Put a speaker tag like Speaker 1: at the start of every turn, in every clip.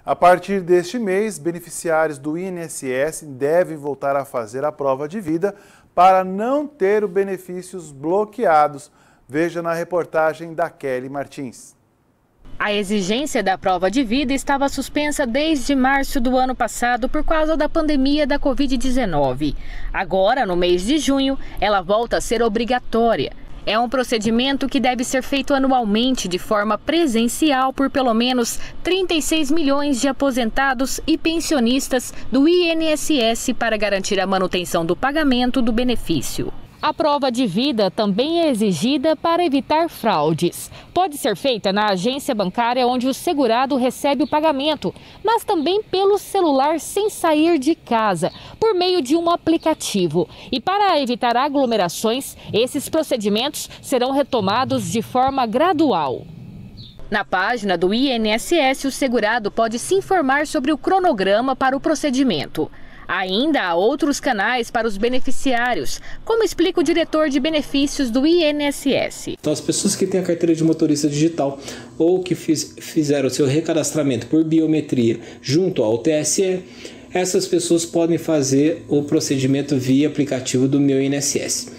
Speaker 1: A partir deste mês, beneficiários do INSS devem voltar a fazer a prova de vida para não ter os benefícios bloqueados. Veja na reportagem da Kelly Martins.
Speaker 2: A exigência da prova de vida estava suspensa desde março do ano passado por causa da pandemia da Covid-19. Agora, no mês de junho, ela volta a ser obrigatória. É um procedimento que deve ser feito anualmente de forma presencial por pelo menos 36 milhões de aposentados e pensionistas do INSS para garantir a manutenção do pagamento do benefício. A prova de vida também é exigida para evitar fraudes. Pode ser feita na agência bancária onde o segurado recebe o pagamento, mas também pelo celular sem sair de casa, por meio de um aplicativo. E para evitar aglomerações, esses procedimentos serão retomados de forma gradual. Na página do INSS, o segurado pode se informar sobre o cronograma para o procedimento. Ainda há outros canais para os beneficiários, como explica o diretor de benefícios do INSS.
Speaker 3: Então, as pessoas que têm a carteira de motorista digital ou que fizeram o seu recadastramento por biometria junto ao TSE, essas pessoas podem fazer o procedimento via aplicativo do Meu INSS.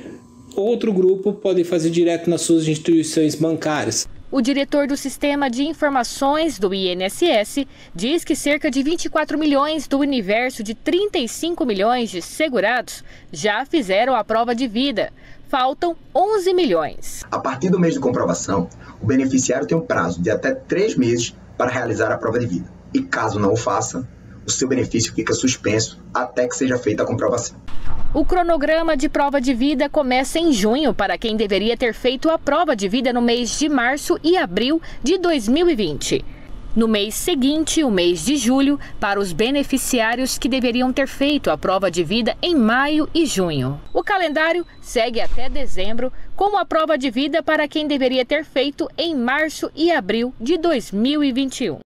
Speaker 3: Outro grupo pode fazer direto nas suas instituições bancárias.
Speaker 2: O diretor do Sistema de Informações do INSS diz que cerca de 24 milhões do universo de 35 milhões de segurados já fizeram a prova de vida. Faltam 11 milhões.
Speaker 4: A partir do mês de comprovação, o beneficiário tem um prazo de até 3 meses para realizar a prova de vida. E caso não o faça, o seu benefício fica suspenso até que seja feita a comprovação.
Speaker 2: O cronograma de prova de vida começa em junho para quem deveria ter feito a prova de vida no mês de março e abril de 2020. No mês seguinte, o mês de julho, para os beneficiários que deveriam ter feito a prova de vida em maio e junho. O calendário segue até dezembro, com a prova de vida para quem deveria ter feito em março e abril de 2021.